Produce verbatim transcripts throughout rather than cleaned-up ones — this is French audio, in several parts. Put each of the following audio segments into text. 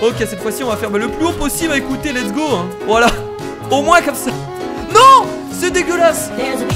Ok, cette fois-ci on va faire bah, le plus haut possible. Écoutez, let's go hein. Voilà, au moins comme ça. Non, c'est dégueulasse.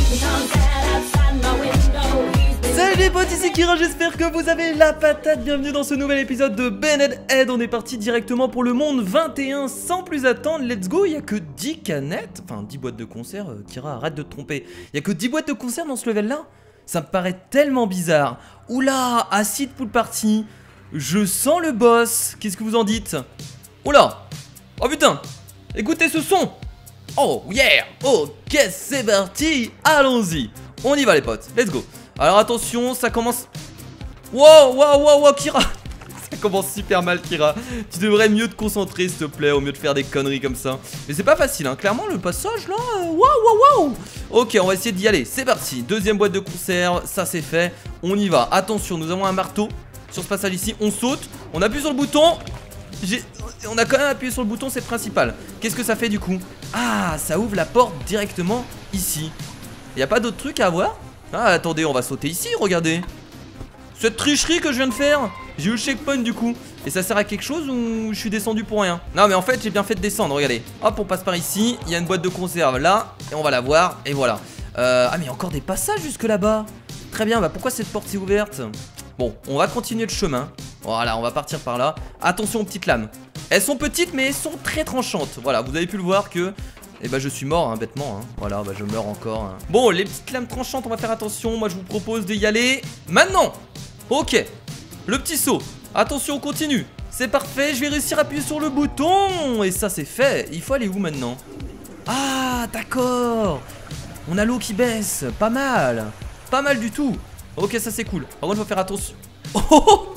Salut les potes, ici Kira, j'espère que vous avez la patate. Bienvenue dans ce nouvel épisode de Ben and Ed. On est parti directement pour le monde vingt et un sans plus attendre, let's go. Il n'y a que dix canettes, enfin dix boîtes de conserve. euh, Kira, arrête de te tromper. Il n'y a que dix boîtes de conserve dans ce level là. Ça me paraît tellement bizarre. Oula, acide pool party. Je sens le boss, qu'est-ce que vous en dites? Oula. Oh putain. Écoutez ce son. Oh yeah. Ok, c'est parti. Allons-y. On y va les potes, let's go. Alors attention, ça commence... Wow, wow, wow, wow, Kira. Ça commence super mal, Kira. Tu devrais mieux te concentrer, s'il te plaît, au mieux de faire des conneries comme ça. Mais c'est pas facile, hein. Clairement, le passage, là... Wow, wow, wow. Ok, on va essayer d'y aller. C'est parti. Deuxième boîte de conserve, ça c'est fait. On y va. Attention, nous avons un marteau sur ce passage ici. On saute, on appuie sur le bouton. J'ai... On a quand même appuyé sur le bouton, c'est principal. Qu'est-ce que ça fait du coup? Ah, ça ouvre la porte directement ici. Y a pas d'autre truc à avoir? Ah attendez, on va sauter ici, regardez. Cette tricherie que je viens de faire. J'ai eu le checkpoint du coup. Et ça sert à quelque chose ou je suis descendu pour rien? Non mais en fait j'ai bien fait de descendre, regardez. Hop, on passe par ici, il y a une boîte de conserve là. Et on va la voir, et voilà. euh, Ah mais il y a encore des passages jusque là-bas. Très bien, bah pourquoi cette porte est ouverte? Bon, on va continuer le chemin. Voilà, on va partir par là. Attention aux petites lames. Elles sont petites mais elles sont très tranchantes. Voilà, vous avez pu le voir que... Et bah je suis mort hein, bêtement hein. Voilà bah je meurs encore hein. Bon les petites lames tranchantes on va faire attention. Moi je vous propose d'y aller maintenant. Ok. Le petit saut. Attention on continue. C'est parfait, je vais réussir à appuyer sur le bouton. Et ça c'est fait. Il faut aller où maintenant? Ah d'accord. On a l'eau qui baisse. Pas mal. Pas mal du tout. Ok ça c'est cool. Par contre il faut faire attention. Oh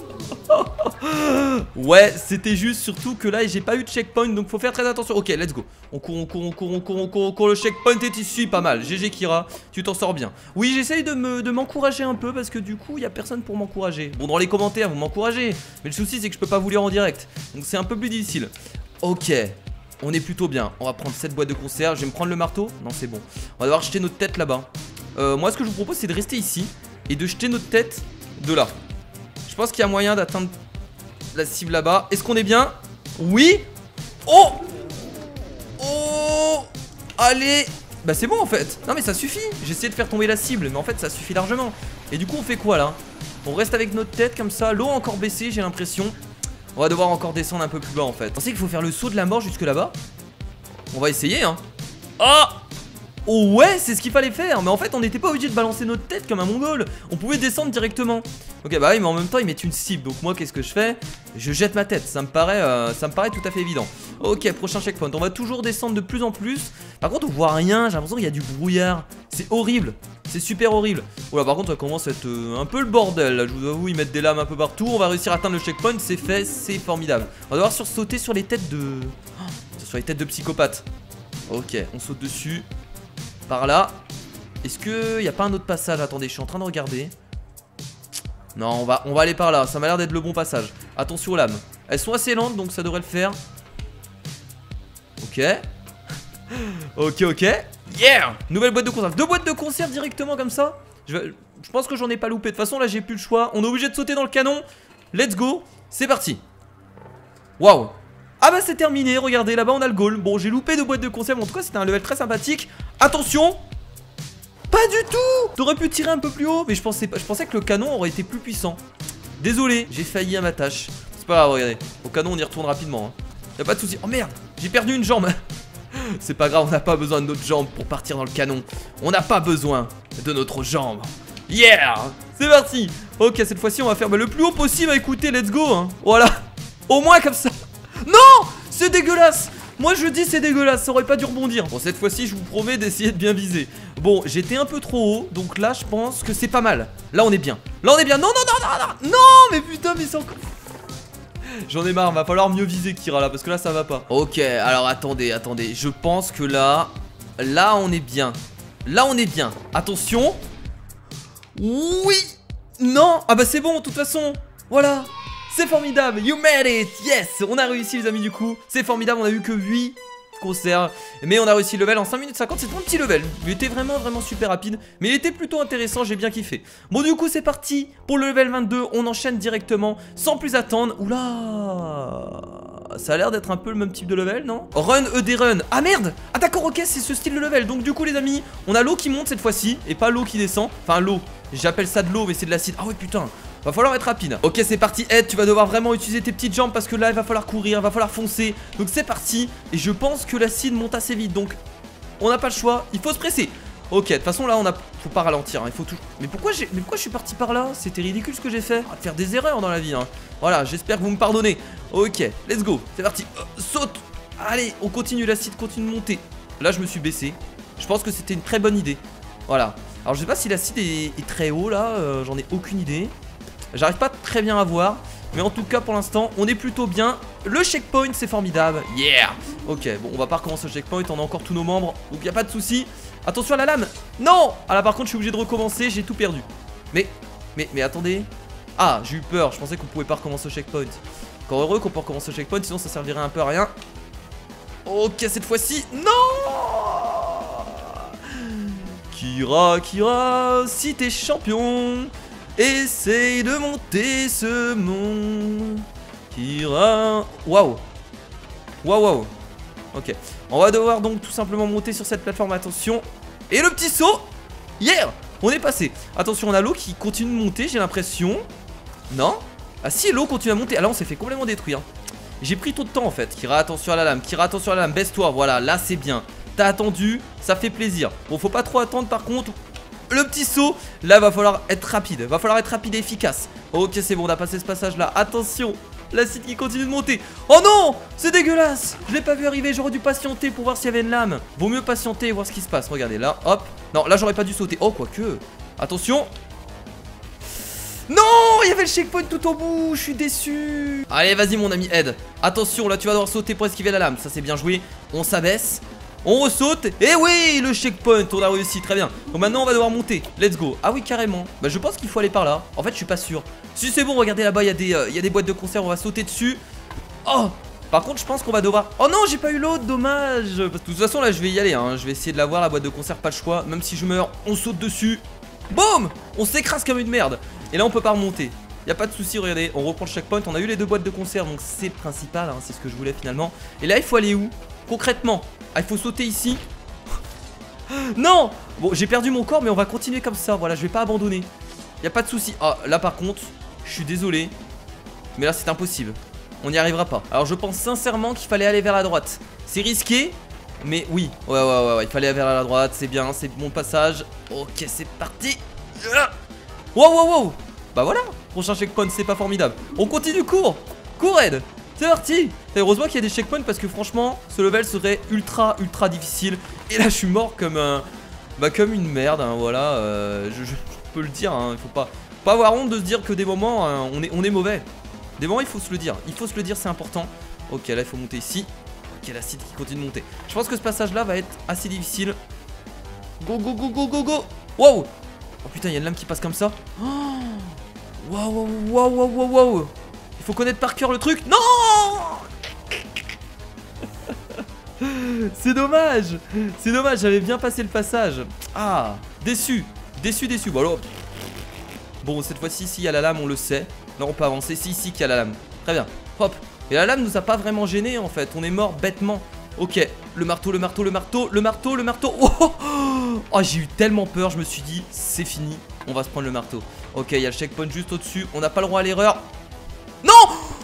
ouais, c'était juste surtout que là j'ai pas eu de checkpoint donc faut faire très attention. Ok, let's go. On court, on court, on court, on court, on court, on court. Le checkpoint est ici, pas mal. G G Kira, tu t'en sors bien. Oui, j'essaye de me, de m'encourager un peu parce que du coup, il y a personne pour m'encourager. Bon, dans les commentaires, vous m'encouragez. Mais le souci, c'est que je peux pas vous lire en direct. Donc c'est un peu plus difficile. Ok, on est plutôt bien. On va prendre cette boîte de conserve. Je vais me prendre le marteau. Non, c'est bon. On va devoir jeter notre tête là-bas. Euh, moi, ce que je vous propose, c'est de rester ici et de jeter notre tête de là. Je pense qu'il y a moyen d'atteindre la cible là-bas. Est-ce qu'on est bien? Oui. Oh. Oh. Allez. Bah c'est bon en fait. Non mais ça suffit. J'ai essayé de faire tomber la cible. Mais en fait ça suffit largement. Et du coup on fait quoi là? On reste avec notre tête comme ça. L'eau a encore baissé j'ai l'impression. On va devoir encore descendre un peu plus bas en fait. Vous pensez qu'il faut faire le saut de la mort jusque là-bas? On va essayer hein. Oh. Oh ouais, c'est ce qu'il fallait faire. Mais en fait on n'était pas obligé de balancer notre tête comme un mongol. On pouvait descendre directement. Ok bah oui mais en même temps ils mettent une cible. Donc moi qu'est-ce que je fais? Je jette ma tête, ça me paraît euh, ça me paraît tout à fait évident. Ok, prochain checkpoint, on va toujours descendre de plus en plus. Par contre on voit rien, j'ai l'impression qu'il y a du brouillard. C'est horrible, c'est super horrible. Oula par contre ça commence à être euh, un peu le bordel là, je vous avoue, ils mettent des lames un peu partout. On va réussir à atteindre le checkpoint, c'est fait, c'est formidable. On va devoir sursauter sur les têtes de... Oh, sur les têtes de psychopathes. Ok, on saute dessus. Par là. Est-ce qu'il n'y a pas un autre passage? Attendez, je suis en train de regarder. Non, on va, on va aller par là. Ça m'a l'air d'être le bon passage. Attention aux lames. Elles sont assez lentes, donc ça devrait le faire. Ok. Ok, ok. Yeah. Nouvelle boîte de conserve. Deux boîtes de conserve directement comme ça. Je, vais, je pense que j'en ai pas loupé. De toute façon, là, j'ai plus le choix. On est obligé de sauter dans le canon. Let's go. C'est parti. Waouh. Ah bah c'est terminé, regardez, là-bas on a le goal. Bon, j'ai loupé deux boîtes de conserve, en tout cas c'était un level très sympathique. Attention. Pas du tout. T'aurais pu tirer un peu plus haut. Mais je pensais, je pensais que le canon aurait été plus puissant. Désolé, j'ai failli à ma tâche. C'est pas grave, regardez, au canon on y retourne rapidement hein. Y'a pas de souci. Oh merde, j'ai perdu une jambe. C'est pas grave, on n'a pas besoin de notre jambe pour partir dans le canon. On n'a pas besoin de notre jambe. Yeah. C'est parti. Ok, cette fois-ci on va faire bah, le plus haut possible. Écoutez, let's go hein. Voilà. Au moins comme ça. Non, c'est dégueulasse. Moi je dis c'est dégueulasse, ça aurait pas dû rebondir. Bon cette fois-ci je vous promets d'essayer de bien viser. Bon j'étais un peu trop haut, donc là je pense que c'est pas mal. Là on est bien, là on est bien. Non non non non non. Non mais putain mais c'est encore... J'en ai marre, va falloir mieux viser Kira là, parce que là ça va pas. Ok alors attendez, attendez, je pense que là... Là on est bien. Là on est bien, attention. Oui. Non. Ah bah c'est bon de toute façon. Voilà. C'est formidable, you made it. Yes, on a réussi les amis du coup. C'est formidable, on a eu que huit conserves. Mais on a réussi le level en cinq minutes cinquante. C'est un petit level, il était vraiment vraiment super rapide. Mais il était plutôt intéressant, j'ai bien kiffé. Bon du coup c'est parti pour le level vingt-deux. On enchaîne directement sans plus attendre. Oula. Ça a l'air d'être un peu le même type de level, non? Run, E D run. Ah merde. Ah d'accord, ok, c'est ce style de level. Donc du coup les amis, on a l'eau qui monte cette fois-ci et pas l'eau qui descend. Enfin l'eau, j'appelle ça de l'eau mais c'est de l'acide. Ah ouais putain, va falloir être rapide. Ok, c'est parti Ed, tu vas devoir vraiment utiliser tes petites jambes parce que là il va falloir courir, il va falloir foncer. Donc c'est parti. Et je pense que l'acide monte assez vite, donc on n'a pas le choix, il faut se presser. Ok, de toute façon là on a... faut pas ralentir, hein. Il faut tout... Mais pourquoi j'ai... Mais pourquoi je suis parti par là? C'était ridicule ce que j'ai fait. On va faire des erreurs dans la vie, hein. Voilà, j'espère que vous me pardonnez. Ok, let's go, c'est parti. euh, Saute. Allez, on continue, l'acide continue de monter. Là je me suis baissé. Je pense que c'était une très bonne idée. Voilà. Alors je sais pas si l'acide est... est très haut là, euh, j'en ai aucune idée. J'arrive pas très bien à voir. Mais en tout cas pour l'instant on est plutôt bien. Le checkpoint c'est formidable. Yeah. Ok, bon on va pas recommencer le checkpoint, on a encore tous nos membres, donc y a pas de souci. Attention à la lame. Non. Ah là par contre je suis obligé de recommencer, j'ai tout perdu. Mais, mais, mais attendez. Ah j'ai eu peur, je pensais qu'on pouvait pas recommencer le checkpoint. Encore heureux qu'on peut recommencer le checkpoint, sinon ça servirait un peu à rien. Ok, cette fois-ci, non. Kira, Kira, si t'es champion, essaye de monter ce monde. Kira. Waouh. Waouh, waouh. Ok. On va devoir donc tout simplement monter sur cette plateforme. Attention. Et le petit saut. Yeah. On est passé. Attention, on a l'eau qui continue de monter, j'ai l'impression. Non. Ah si, l'eau continue à monter. Ah là, on s'est fait complètement détruire. J'ai pris tout de temps en fait. Kira, attention à la lame. Kira, attention à la lame. Baisse-toi. Voilà, là c'est bien. T'as attendu. Ça fait plaisir. Bon, faut pas trop attendre par contre. Le petit saut, là va falloir être rapide. Va falloir être rapide et efficace. Ok, c'est bon, on a passé ce passage là. Attention, l'acide qui continue de monter. Oh non, c'est dégueulasse. Je l'ai pas vu arriver, j'aurais dû patienter pour voir s'il y avait une lame. Vaut mieux patienter et voir ce qui se passe. Regardez là, hop. Non, là j'aurais pas dû sauter. Oh, quoique. Attention. Non, il y avait le checkpoint tout au bout. Je suis déçu. Allez, vas-y mon ami Ed. Attention, là tu vas devoir sauter pour esquiver la lame. Ça c'est bien joué. On s'abaisse. On ressaute. Et oui, le checkpoint, on a réussi, très bien. Donc maintenant on va devoir monter, let's go. Ah oui, carrément. Bah je pense qu'il faut aller par là. En fait je suis pas sûr. Si c'est bon, regardez là-bas, il y, a des, euh, il y a des boîtes de conserve. On va sauter dessus. Oh. Par contre je pense qu'on va devoir... Oh non, j'ai pas eu l'autre, dommage. Parce que de toute façon là je vais y aller, hein. Je vais essayer de l'avoir, la boîte de conserve, pas le choix. Même si je meurs, on saute dessus. Boum. On s'écrase comme une merde. Et là on peut pas remonter. Y a pas de souci, regardez, on reprend le checkpoint. On a eu les deux boîtes de conserve, donc c'est le principal, hein. C'est ce que je voulais finalement. Et là il faut aller où concrètement? Ah, il faut sauter ici. Non. Bon, j'ai perdu mon corps, mais on va continuer comme ça. Voilà, je vais pas abandonner. Y a pas de souci. Ah, là par contre, je suis désolé, mais là c'est impossible. On n'y arrivera pas. Alors je pense sincèrement qu'il fallait aller vers la droite. C'est risqué, mais oui. Ouais, ouais, ouais, ouais. Il fallait aller vers la droite. C'est bien, c'est bon passage. Ok, c'est parti. Wow, wow, wow. Bah voilà. Prochain checkpoint, c'est pas formidable. On continue, cours. Cours, Ed. C'est parti. Heureusement qu'il y a des checkpoints parce que franchement ce level serait ultra ultra difficile. Et là je suis mort comme un... Bah comme une merde, hein, voilà, euh, je, je, je peux le dire, hein, il faut pas, pas avoir honte de se dire que des moments hein, on, est, on est mauvais. Des moments il faut se le dire, il faut se le dire, c'est important. Ok, là il faut monter ici. Ok, l'acide qui continue de monter. Je pense que ce passage là va être assez difficile. Go go go go go go. Wow. Oh putain, il y a une lame qui passe comme ça. Oh. Wow wow wow wow wow. Il faut connaître par cœur le truc. Non. C'est dommage. C'est dommage, j'avais bien passé le passage. Ah, déçu. Déçu, déçu. Bon alors. Bon, cette fois-ci, s'il y a la lame, on le sait. Là, on peut avancer. C'est ici qu'il y a la lame. Très bien. Hop. Et la lame nous a pas vraiment gêné en fait. On est mort bêtement. Ok. Le marteau, le marteau, le marteau, le marteau, le marteau. Oh, oh, oh, j'ai eu tellement peur. Je me suis dit, c'est fini. On va se prendre le marteau. Ok, il y a le checkpoint juste au-dessus. On n'a pas le droit à l'erreur. Non.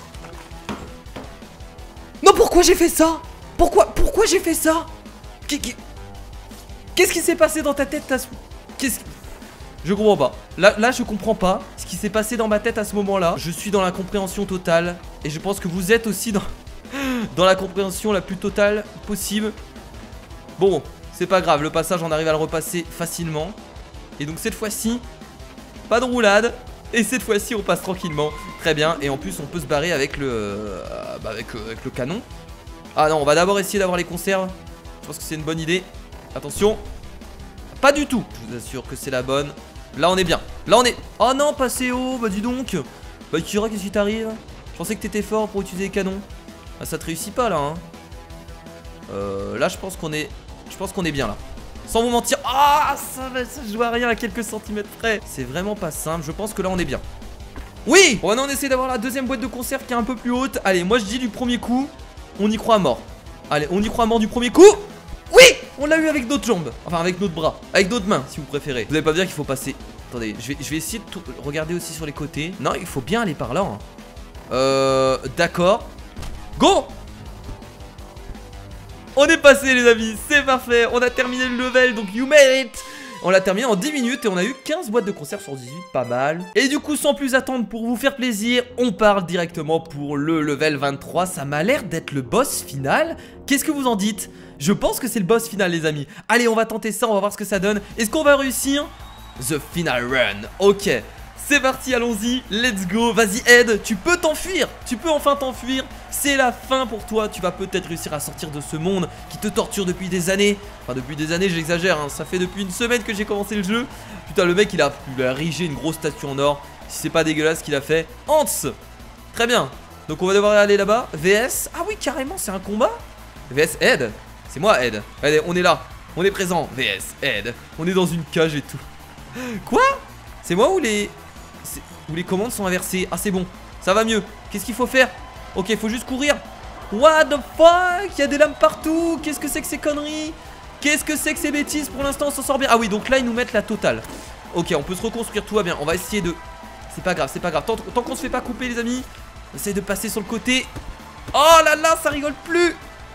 Non, pourquoi j'ai fait ça? Pourquoi Pourquoi j'ai fait ça? Qu'est-ce qui s'est passé dans ta tête? Qu'est-ce... Je comprends pas. Là, là, je comprends pas ce qui s'est passé dans ma tête à ce moment-là. Je suis dans la compréhension totale. Et je pense que vous êtes aussi dans, dans la compréhension la plus totale possible. Bon, c'est pas grave. Le passage, on arrive à le repasser facilement. Et donc cette fois-ci, pas de roulade. Et cette fois-ci on passe tranquillement. Très bien, et en plus on peut se barrer avec le euh, bah avec, euh, avec le canon. Ah non, on va d'abord essayer d'avoir les conserves. Je pense que c'est une bonne idée. Attention. Pas du tout. Je vous assure que c'est la bonne. Là on est bien. Là on est... Oh non, passé haut. Bah dis donc. Bah Kira, qu'est-ce qui t'arrive? Je pensais que t'étais fort pour utiliser les canons. Ah, ça te réussit pas là hein. Euh, là je pense qu'on est... Je pense qu'on est bien là. Sans vous mentir. Ah, ça va, ça joue à rien à quelques centimètres près. C'est vraiment pas simple. Je pense que là on est bien. Oui. Bon, maintenant on essaie d'avoir la deuxième boîte de conserve qui est un peu plus haute. Allez, moi je dis du premier coup, on y croit à mort. Allez, on y croit à mort du premier coup. Oui, on l'a eu avec notre jambe. Enfin, avec notre bras. Avec notre main, si vous préférez. Vous allez pas me dire qu'il faut passer... Attendez, je vais, je vais essayer de tout... regarder aussi sur les côtés. Non, il faut bien aller par là. Hein. Euh... D'accord. Go. On est passé, les amis. C'est parfait. On a terminé le level, donc you made it. On l'a terminé en dix minutes et on a eu quinze boîtes de conserve sur dix-huit, pas mal. Et du coup, sans plus attendre, pour vous faire plaisir, on part directement pour le level vingt-trois. Ça m'a l'air d'être le boss final. Qu'est-ce que vous en dites? Je pense que c'est le boss final, les amis. Allez, on va tenter ça, on va voir ce que ça donne. Est-ce qu'on va réussir? The final run. Ok, c'est parti, allons-y, let's go. Vas-y, Ed, tu peux t'enfuir. Tu peux enfin t'enfuir. C'est la fin pour toi. Tu vas peut-être réussir à sortir de ce monde qui te torture depuis des années. Enfin, depuis des années, j'exagère, hein. Ça fait depuis une semaine que j'ai commencé le jeu. Putain, le mec, il a, il a érigé une grosse statue en or. Si c'est pas dégueulasse ce qu'il a fait. Hans. Très bien. Donc, on va devoir aller là-bas. V S. Ah oui, carrément, c'est un combat. V S Ed. C'est moi, Ed. Allez, on est là. On est présent. V S Ed. On est dans une cage et tout. Quoi? C'est moi ou les... où les commandes sont inversées? Ah, c'est bon. Ça va mieux. Qu'est-ce qu'il faut faire? Ok, il faut juste courir. What the fuck? Il y a des lames partout. Qu'est-ce que c'est que ces conneries? Qu'est-ce que c'est que ces bêtises? Pour l'instant, on s'en sort bien. Ah oui, donc là, ils nous mettent la totale. Ok, on peut se reconstruire, tout va bien. On va essayer de... C'est pas grave, c'est pas grave. Tant, tant qu'on se fait pas couper, les amis, on essaye de passer sur le côté. Oh là là, ça rigole plus.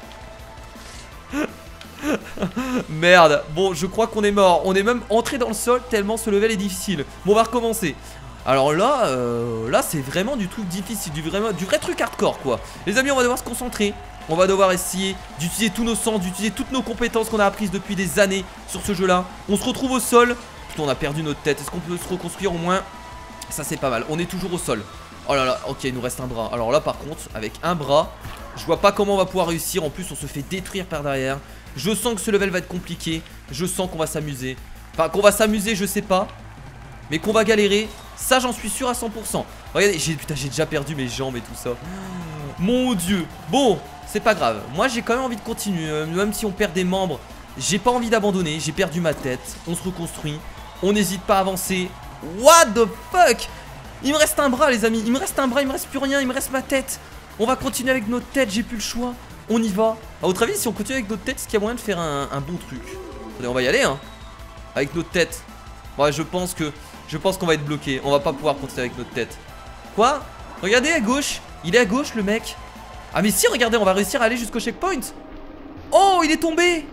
Merde. Bon, je crois qu'on est mort. On est même entré dans le sol tellement ce level est difficile. Bon, on va recommencer. Alors là, euh, là c'est vraiment du truc difficile, du, vraiment, du vrai truc hardcore quoi. Les amis, on va devoir se concentrer. On va devoir essayer d'utiliser tous nos sens, d'utiliser toutes nos compétences qu'on a apprises depuis des années sur ce jeu là. On se retrouve au sol. Putain, on a perdu notre tête. Est-ce qu'on peut se reconstruire au moins? Ça c'est pas mal, on est toujours au sol. Oh là là, ok, il nous reste un bras. Alors là par contre, avec un bras, je vois pas comment on va pouvoir réussir. En plus on se fait détruire par derrière. Je sens que ce level va être compliqué. Je sens qu'on va s'amuser. Enfin qu'on va s'amuser, je sais pas, mais qu'on va galérer, ça j'en suis sûr à cent pour cent. Regardez, j'ai, putain, j'ai déjà perdu mes jambes et tout ça. Mon dieu. Bon, c'est pas grave. Moi j'ai quand même envie de continuer. euh, Même si on perd des membres, j'ai pas envie d'abandonner. J'ai perdu ma tête. On se reconstruit. On n'hésite pas à avancer. What the fuck? Il me reste un bras, les amis. Il me reste un bras, il me reste plus rien. Il me reste ma tête. On va continuer avec notre tête, j'ai plus le choix. On y va. À votre avis, si on continue avec notre tête, est-ce qu'il y a moyen de faire un, un bon truc? Attendez, on va y aller, hein. Avec notre tête. Ouais, je pense que Je pense qu'on va être bloqué. On va pas pouvoir continuer avec notre tête. Quoi? Regardez à gauche. Il est à gauche, le mec. Ah mais si, regardez, on va réussir à aller jusqu'au checkpoint. Oh, il est tombé.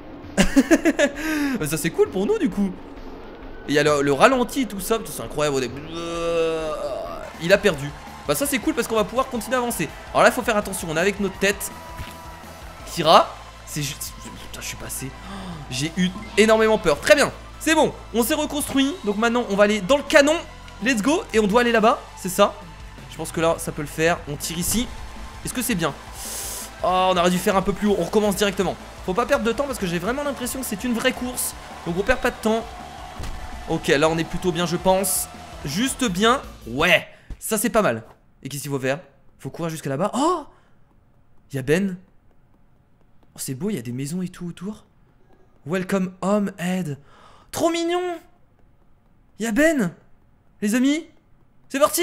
Ça c'est cool pour nous du coup. Il y a le, le ralenti et tout ça. C'est incroyable. Il a perdu. Bah ça c'est cool parce qu'on va pouvoir continuer à avancer. Alors là il faut faire attention. On est avec notre tête. Kira. C'est juste... Putain, je suis passé. J'ai eu énormément peur. Très bien. C'est bon, on s'est reconstruit. Donc maintenant on va aller dans le canon. Let's go. Et on doit aller là-bas, c'est ça. Je pense que là ça peut le faire. On tire ici. Est-ce que c'est bien? Oh, on aurait dû faire un peu plus haut. On recommence directement. Faut pas perdre de temps parce que j'ai vraiment l'impression que c'est une vraie course. Donc on perd pas de temps. Ok, là on est plutôt bien, je pense. Juste bien. Ouais, ça c'est pas mal. Et qu'est-ce qu'il faut faire? Faut courir jusqu'à là-bas. Oh, il y a Ben. Oh, c'est beau, il y a des maisons et tout autour. Welcome home, Ed. Trop mignon. Il y a Ben. Les amis, c'est parti.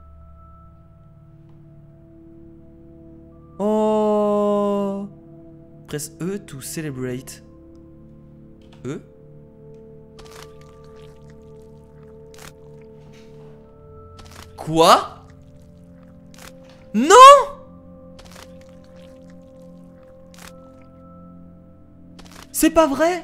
Oh. Press E to celebrate. E. Quoi? Non. C'est pas vrai.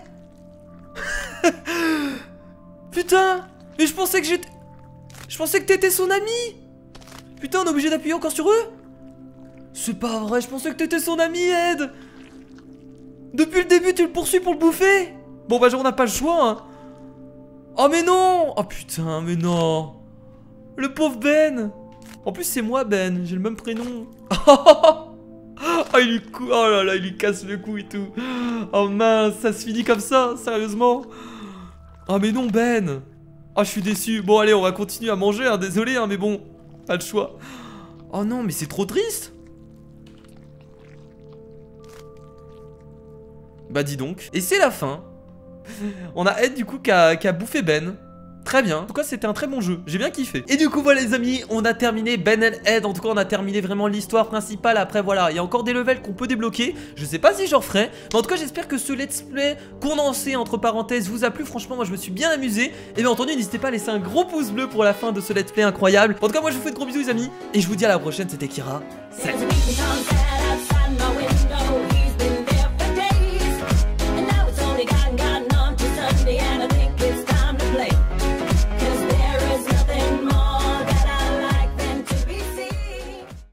Putain. Mais je pensais que j'étais... Je pensais que t'étais son ami. Putain, on est obligé d'appuyer encore sur eux. C'est pas vrai, je pensais que t'étais son ami, Ed. Depuis le début, tu le poursuis pour le bouffer. Bon bah on n'a pas le choix, hein. Oh mais non. Oh putain, mais non. Le pauvre Ben. En plus c'est moi Ben, j'ai le même prénom. Oh il lui cou... oh là là, il lui casse le cou et tout. Oh mince, ça se finit comme ça, sérieusement. Oh mais non Ben. Oh je suis déçu. Bon allez, on va continuer à manger, hein. Désolé hein, mais bon, pas le choix. Oh non, mais c'est trop triste. Bah dis donc. Et c'est la fin. On a Ed du coup qui a, qui a bouffé Ben. très bien. En tout cas, c'était un très bon jeu. J'ai bien kiffé. Et du coup, voilà les amis, on a terminé Ben and Ed. En tout cas, on a terminé vraiment l'histoire principale. Après, voilà, il y a encore des levels qu'on peut débloquer. Je sais pas si j'en ferai. Mais en tout cas, j'espère que ce let's play condensé entre parenthèses vous a plu. Franchement, moi, je me suis bien amusé. Et bien entendu, n'hésitez pas à laisser un gros pouce bleu pour la fin de ce let's play incroyable. En tout cas, moi, je vous fais de gros bisous les amis. Et je vous dis à la prochaine. C'était Kira. Salut.